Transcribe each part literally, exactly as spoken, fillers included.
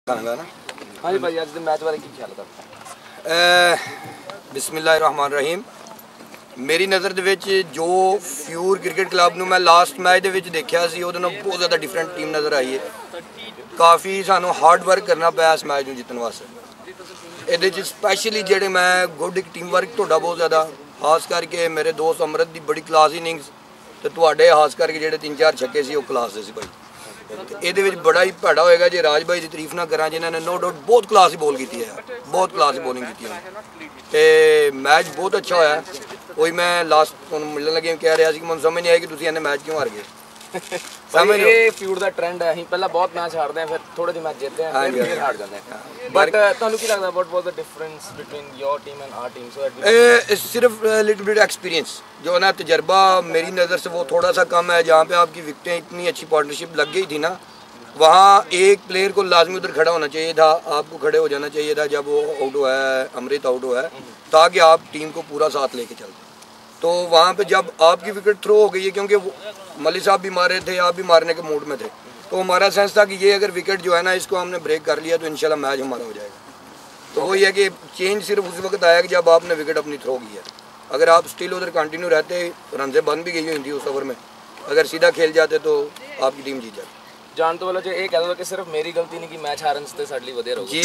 ना हाँ जी भाई, आज मैच बारे की ख्याल है बिस्मिल्लाहिर्रहमानिर्रहीम। मेरी नज़र ਦੇ ਵਿੱਚ ਜੋ ਫਿਊਰ ਕ੍ਰਿਕਟ ਕਲੱਬ ਨੂੰ ਮੈਂ ਲਾਸਟ ਮੈਚ ਦੇ ਵਿੱਚ ਦੇਖਿਆ ਸੀ ਉਹਦੇ ਨਾਲ ਬਹੁਤ ਜ਼ਿਆਦਾ ਡਿਫਰੈਂਟ ਟੀਮ ਨਜ਼ਰ ਆਈ ਹੈ। ਕਾਫੀ ਸਾਨੂੰ ਹਾਰਡ ਵਰਕ ਕਰਨਾ ਪਿਆ ਇਸ ਮੈਚ ਨੂੰ ਜਿੱਤਣ ਵਾਸਤੇ। ਇਹਦੇ 'ਚ ਸਪੈਸ਼ਲੀ ਜਿਹੜੇ ਮੈਂ ਗੁੱਡ ਇੱਕ ਟੀਮ ਵਰਕ ਤੁਹਾਡਾ ਬਹੁਤ ਜ਼ਿਆਦਾ, ਖਾਸ ਕਰਕੇ ਮੇਰੇ ਦੋਸਤ ਅਮਰਤ ਦੀ ਬੜੀ ਕਲਾਸ ਇਨਿੰਗਸ ਤੇ ਤੁਹਾਡੇ ਖਾਸ ਕਰਕੇ ਜਿਹੜੇ ਤਿੰਨ ਚਾਰ ਛੱਕੇ ਸੀ ਉਹ ਕਲਾਸ ਦੇ ਸੀ ਭਾਈ। ਇਹਦੇ ਵਿੱਚ ਬੜਾ ਹੀ ਭੈੜਾ ਹੋਏਗਾ ਜੇ ਰਾਜ ਭਾਈ ਦੀ ਤਾਰੀਫ ਨਾ ਕਰਾਂ ਜਿਨ੍ਹਾਂ ਨੇ ਨੋ ਡਾਊਟ ਬਹੁਤ ਕਲਾਸ ਹੀ ਬੋਲ ਕੀਤੀ ਹੈ, ਬਹੁਤ ਕਲਾਸ ਹੀ ਬੋਲਿੰਗ ਕੀਤੀ ਹੈ ਤੇ ਮੈਚ ਬਹੁਤ ਅੱਛਾ ਹੋਇਆ। ਕੋਈ ਮੈਂ ਲਾਸਟ ਤੁਹਾਨੂੰ ਮਿਲਣ ਲੱਗੇ ਕਹਿ ਰਿਹਾ ਸੀ ਕਿ ਮੈਨੂੰ ਸਮਝ ਨਹੀਂ ਆਈ ਕਿ ਤੁਸੀਂ ਇਹਨੇ ਮੈਚ ਕਿਉਂ ਹਾਰ ਗਏ। ਸਮਝ ਇਹ ਫਿਊਡ ਦਾ ਟ੍ਰੈਂਡ ਹੈ, ਅਸੀਂ ਪਹਿਲਾਂ ਬਹੁਤ ਮੈਚ ਹਾਰਦੇ ਹਾਂ, ਫਿਰ ਥੋੜੇ ਜਿਹੇ ਮੈਚ ਜਿੱਤਦੇ ਹਾਂ, ਫਿਰ ਫਿਰ ਹਾਰ ਜਾਂਦੇ ਹਾਂ। ਬਟ ਤੁਹਾਨੂੰ ਕੀ ਲੱਗਦਾ what was the difference between your team and our team? So ये सिर्फ लिटिल बिट एक्सपीरियंस जो है ना, तजर्बा मेरी नज़र से वो थोड़ा सा कम है। जहाँ पे आपकी विकटें इतनी अच्छी पार्टनरशिप लग गई थी ना, वहाँ एक प्लेयर को लाजमी उधर खड़ा होना चाहिए था, आपको खड़े हो जाना चाहिए था जब वो आउट हुआ है, अमृत आउट हुआ है, ताकि आप टीम को पूरा साथ लेके चलते। तो वहाँ पे जब आपकी विकेट थ्रो हो गई है, क्योंकि मली साहब भी मारे थे, आप भी मारने के मूड में थे, तो हमारा सेंस था कि ये अगर विकेट जो है ना इसको हमने ब्रेक कर लिया तो इंशाल्लाह मैच हमारा हो जाएगा। तो वही है कि चेंज सिर्फ उस वक्त आया कि जब आपने विकेट अपनी थ्रो की है। अगर आप स्टिल उधर कंटिन्यू रहते, रन से बंद भी गई हुई थी उस ओवर में, अगर सीधा खेल जाते तो आपकी टीम जीत जाती। ਜਾਣ ਤੋਂ ਪਹਿਲਾਂ ਜੇ ਇਹ ਕਹਿ ਦੋ ਕਿ ਸਿਰਫ ਮੇਰੀ ਗਲਤੀ ਨਹੀਂ ਕਿ ਮੈਚ ਹਾਰਨ ਤੇ ਸਾਡੇ ਲਈ ਵਧੀਆ ਰਹੂਗਾ। ਜੀਤ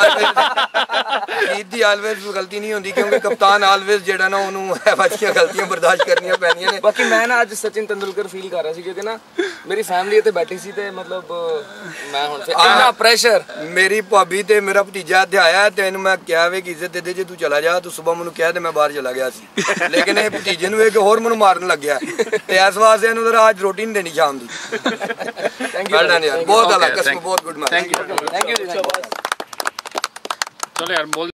ਜੀਤ ਦੀ ਆਲਵੇਜ਼ ਗਲਤੀ ਨਹੀਂ ਹੁੰਦੀ, ਕਿਉਂਕਿ ਕਪਤਾਨ ਆਲਵੇਜ਼ ਜਿਹੜਾ ਨਾ ਉਹਨੂੰ ਐਸੀਆਂ ਗਲਤੀਆਂ ਬਰਦਾਸ਼ਤ ਕਰਨੀਆਂ ਪੈਣੀਆਂ ਨੇ। ਬਾਕੀ ਮੈਂ ਨਾ ਅੱਜ ਸਚਿਨ ਤੰਦੁਲਕਰ ਫੀਲ ਕਰ ਰਿਹਾ ਸੀ ਕਿਉਂਕਿ ਨਾ ਮੇਰੀ ਫੈਮਿਲੀ ਇੱਥੇ ਬੈਠੀ ਸੀ ਤੇ ਮਤਲਬ ਮੈਂ ਹੁਣ ਫਿਰ ਇੰਨਾ ਪ੍ਰੈਸ਼ਰ। ਮੇਰੀ ਭਾਬੀ ਤੇ ਮੇਰਾ ਭਤੀਜਾ ਇੱਥੇ ਆਇਆ ਤੇ ਇਹਨੂੰ ਮੈਂ ਕਿਹਾ ਵੇ ਕਿ ਇੱਜ਼ਤ ਦੇ ਦੇ, ਜੇ ਤੂੰ ਚਲਾ ਜਾ ਤੂੰ ਸਵੇਰ ਮੈਨੂੰ ਕਹਿ ਤੇ ਮੈਂ ਬਾਹਰ ਚਲਾ ਗਿਆ ਸੀ, ਲੇਕਿਨ ਇਹ ਭਤੀਜੇ ਨੂੰ ਇੱਕ ਹੋਰ ਮੈਨੂੰ ਮਾਰਨ ਲੱਗਿਆ ਤੇ ਇਸ ਵਾਸਤੇ ਇਹਨੂੰ ਜ਼ਰਾ ਅੱਜ ਰੋਟੀ ਨਹੀਂ ਦੇਣੀ ਸ਼ਾਮ ਦੀ। Well done यार, बहुत अलग, बहुत good match. Thank you thank you. चलो यार बोल